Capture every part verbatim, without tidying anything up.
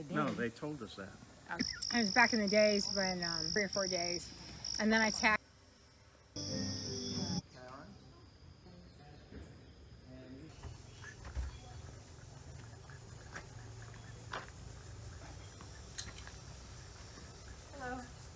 day then. No, they told us that. Um, it was back in the days when, um, three or four days. And then I tacked. Hello.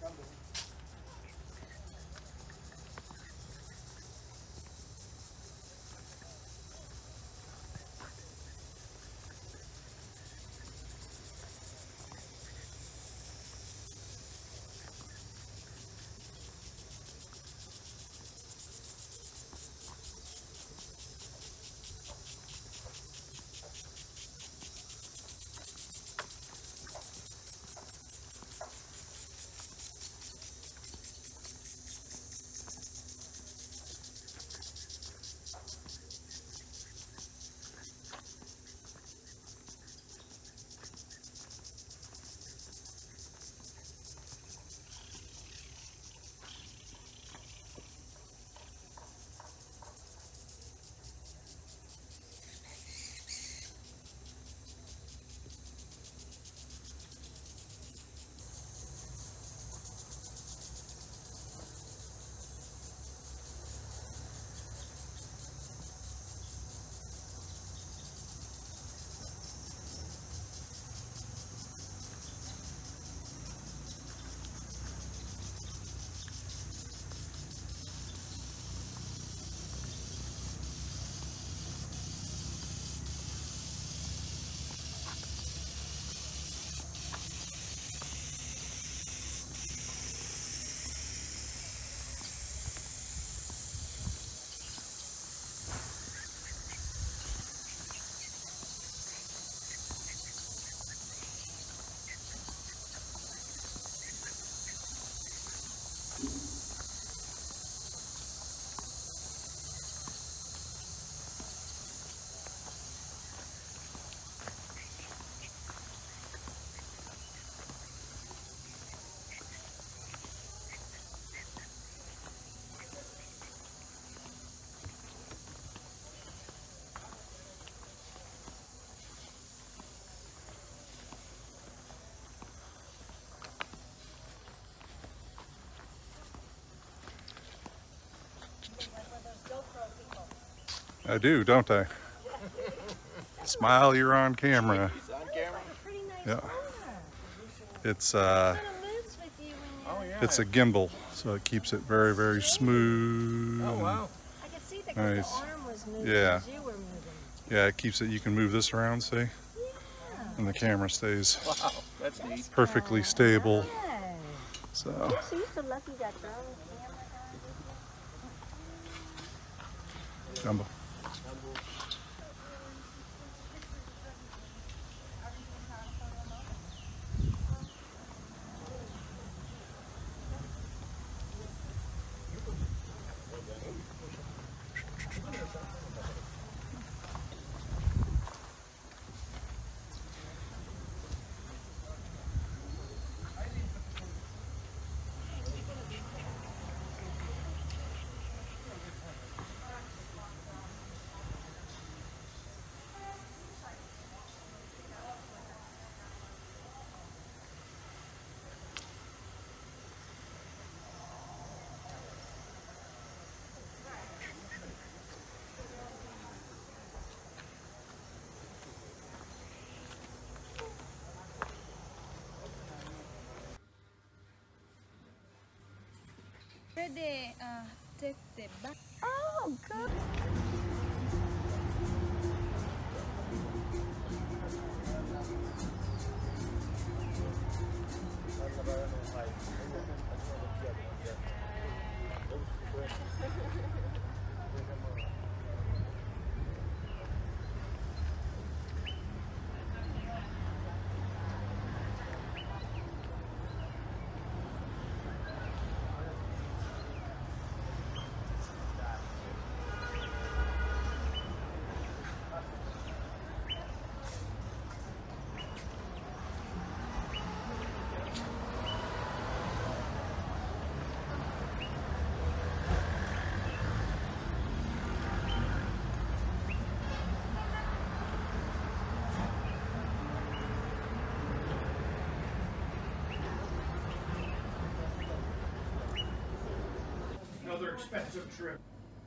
I do, don't I? Smile, you're on camera. It's on camera? Pretty nice Yeah. car. It's uh, It kind of moves with you when Oh, you're... yeah. it's a gimbal, so it keeps it very, very smooth. Oh, wow. I could see that because Nice. the arm was moving Yeah. as you were moving. Yeah, it keeps it. You can move this around, see, Yeah. and the camera stays Wow, that's neat. perfectly stable. Nice. So, So you're so lucky you got your own camera guy. jumbo. Pwede uh, take the back. Oh, good. another expensive trip.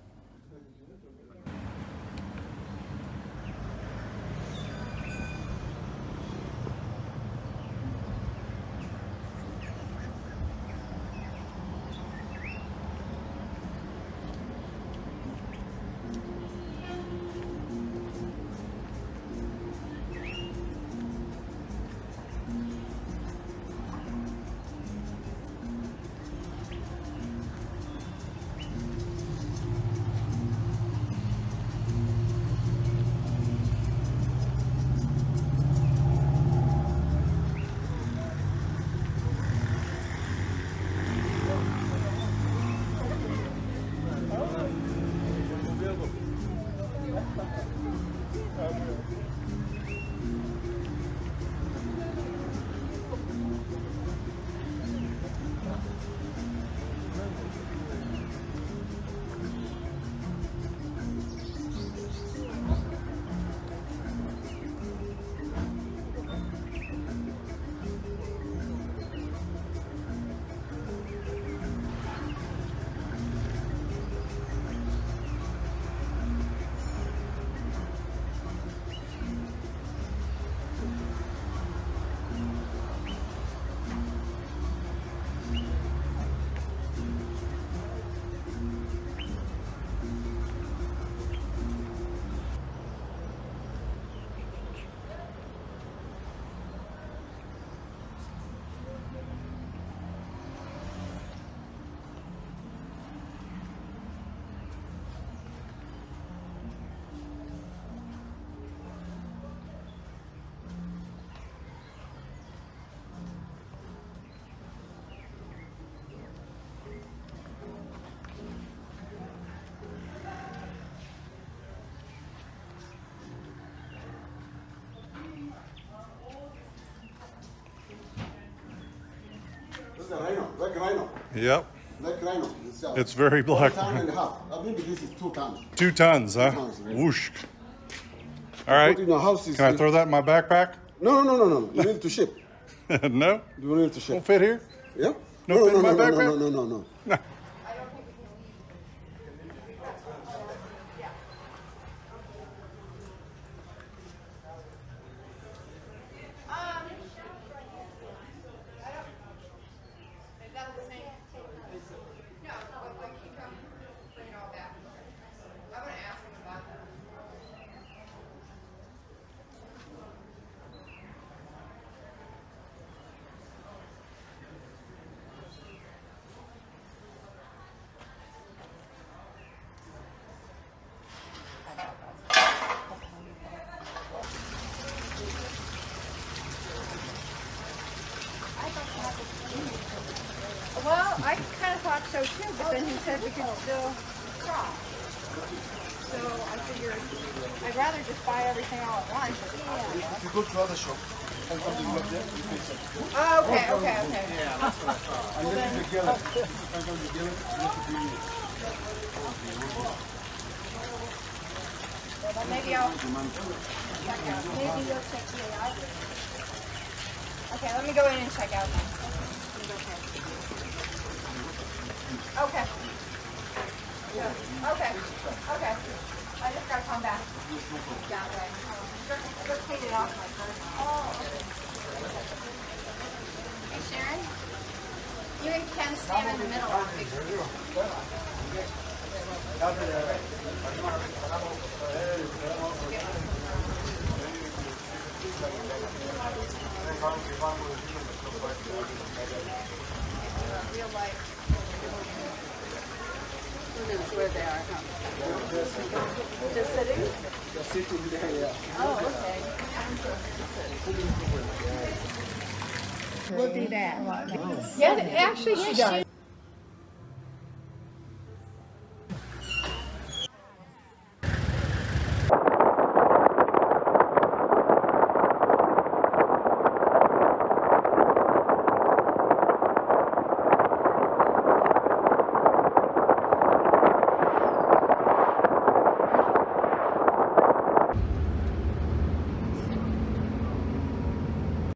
This is a rhino, black rhino. Yep. Black rhino itself. It's very black. One ton and a half. I think this is two tons. Two tons, huh? Two tons, right? Whoosh. All right. Put in a house is Can I throw that in my backpack? No, no, no, no, no. You need to ship. No? You need to ship. Won't fit here? Yeah? No No, fit no, in my no, no, backpack? no, no, no, no, no. Well, I kind of thought so too, but then he said we could still cross. So I figured I'd rather just buy everything all at once. Yeah. If you go to other shop, and something like that, you pay something. Oh, okay, okay, okay. Yeah, that's what I thought. And then if you get it, if you get it, you have to be Well, then maybe I'll check out. Maybe you'll check it out. Okay, let me go in and check out then. Okay. Yeah. Okay. Okay. I just gotta come back that way. Um, just take it off my first. Oh, okay. Hey, Sharon. You and Ken stand in the middle. I'll figure it real life. Who knows where they are, huh? Just sitting? Just sitting there, yeah. Oh, okay. We'll do that. Yeah, actually, she does.